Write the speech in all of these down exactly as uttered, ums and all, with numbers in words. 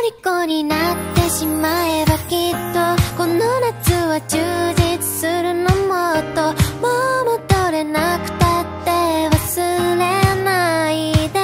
虜になってしまえばきっとこの夏は充実するのもっともう戻れなくたって忘れないで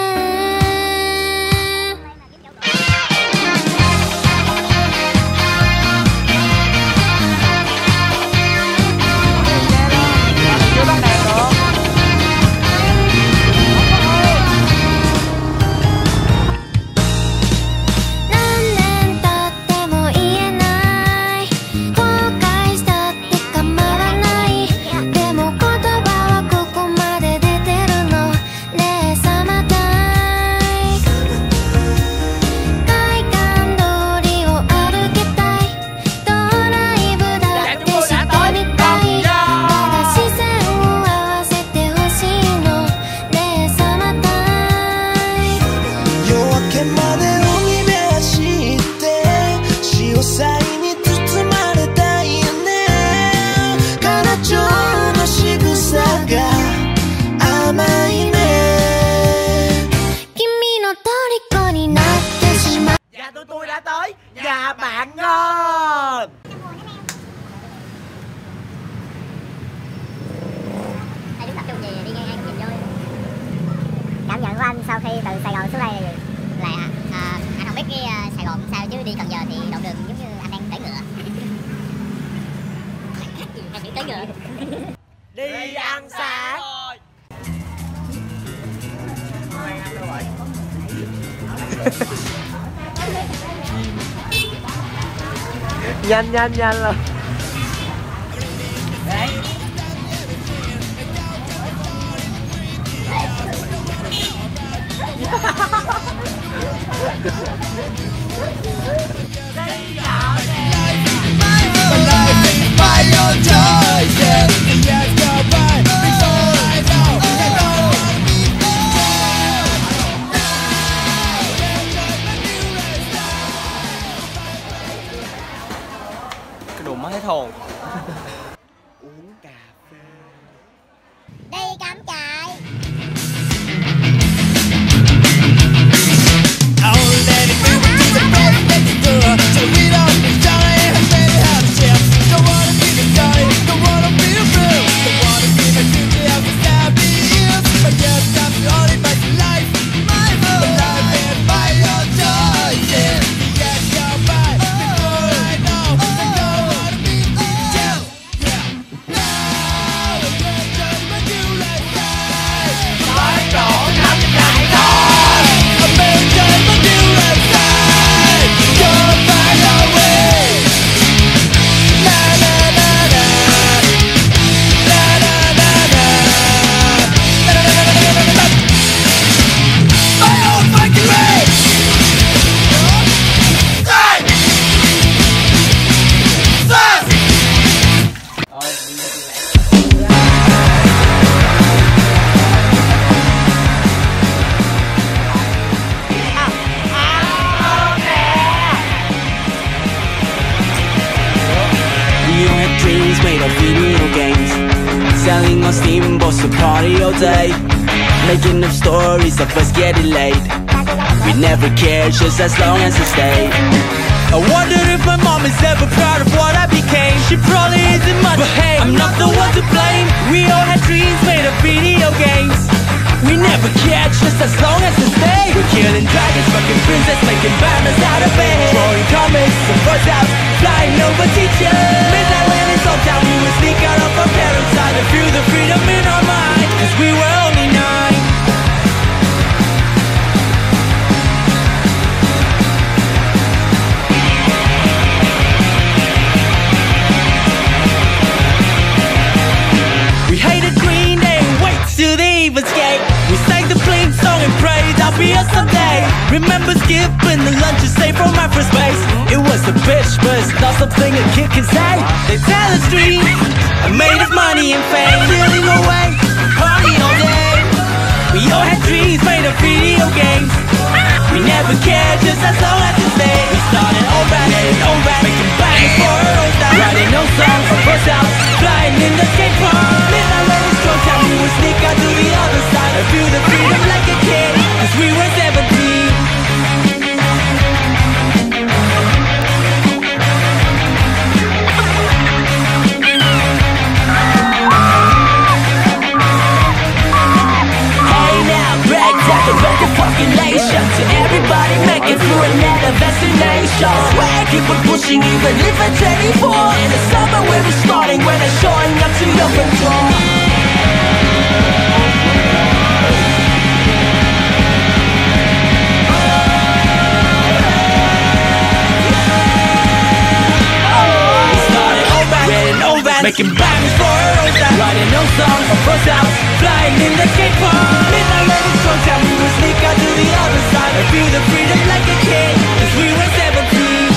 nhà bạn ngon. Ai đứng tập trung gì đi ngang ăn nhìn vui. Cảm nhận của anh sau khi từ Sài Gòn xuống đây là à, anh không biết cái uh, Sài Gòn sao chứ đi Cần Giờ thì đoạn đường giống như anh đang cưỡi ngựa. Anh cưỡi ngựa. Đi ăn sáng. Nhanh nhanh nhanh rồi. Đấy. Đồ má hết hồn. Uống cà phê. Đi cắm trại. Selling on steamboats to party all day, making up stories of us getting late. We never cared just as long as it stayed. I wonder if my mom is ever proud of what I became. She probably isn't much, but hey, I'm not the one to blame. We all had dreams made of video games. We never cared just as long as it stayed. We're killing dragons, fucking princess, making banners out of bed, drawing comics and buzz outs, flying over teachers. Midnight when it's all down, we would sneak out of our parents' side and feel the freedom in our mind, cause we were only nine. We hated Green Day and wait till the evil's gate. We sang the Blink song and prayed I'll be us someday. Remember skipping the lunches saved from Afro Space. It was a bitch, but it's not something a kid can say. They tell us dreams are made of money and fame, stealing away, partying all day. We all had dreams made of video games. We never cared just as long as it stayed. We started all bad, all bad, making bangers for our own style, writing no songs for buzz out, flying in the skate park. Midnight when it's strong time, we would sneak out to the other side and feel the freedom like a kid, cause we were seventeen. looking for another destination where I keep on pushing even if it's anymore. In the summer where we're starting, when I'm showing up to your control. Making bangs for a rose out, writing no songs for first out, flying in the K-pop. Midnight ladies don't tell me we'll sneak out to the other side and feel the freedom like a kid, cause we were seventeen.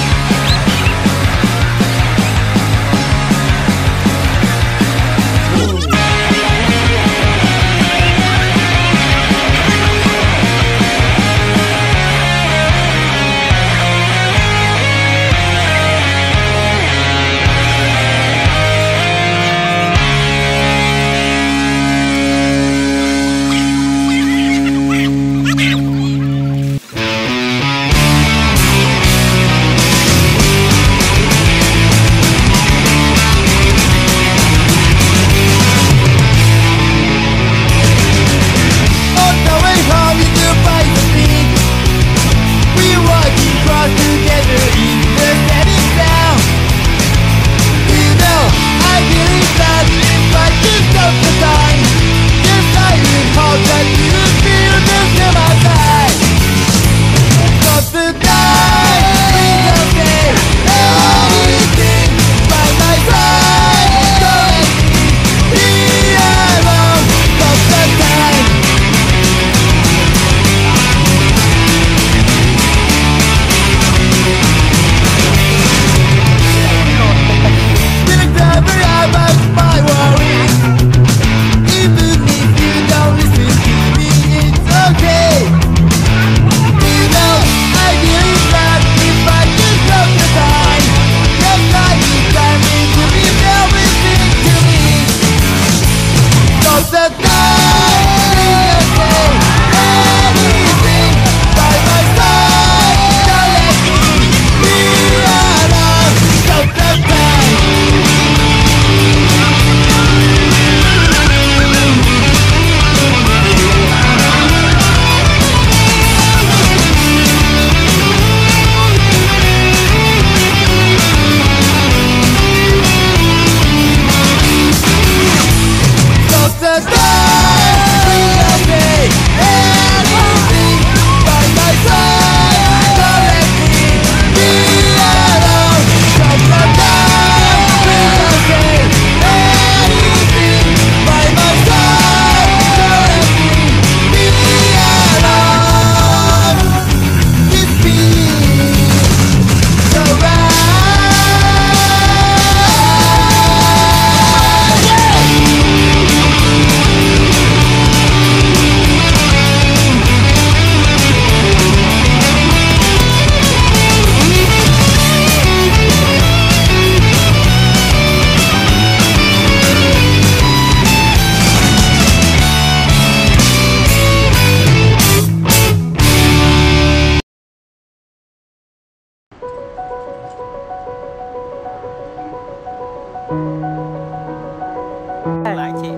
Lại chị.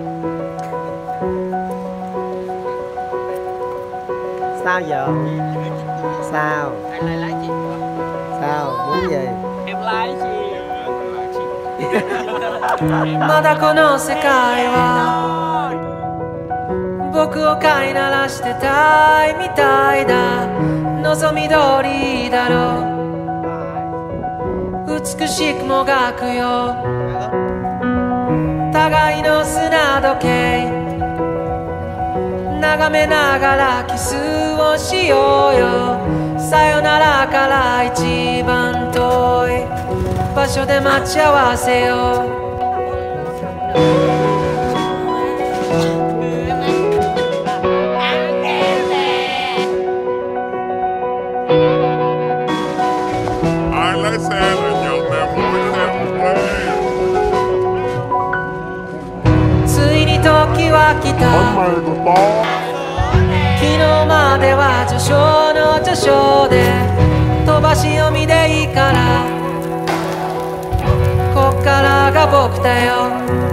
Sao giờ? Sao? Anh lại lái chị. Sao? Muốn gì? Em lái chị. まだこの世界は僕を飼いならしてたいみたいだ。望み通りだろう。美しくもがくよ。互いの砂時計眺めながらキスをしようよ。さよならから一番遠い場所で待ち合わせよう。ついに時は来た。昨日までは序章の序章で飛ばし読みでいいからこっからが僕だよ。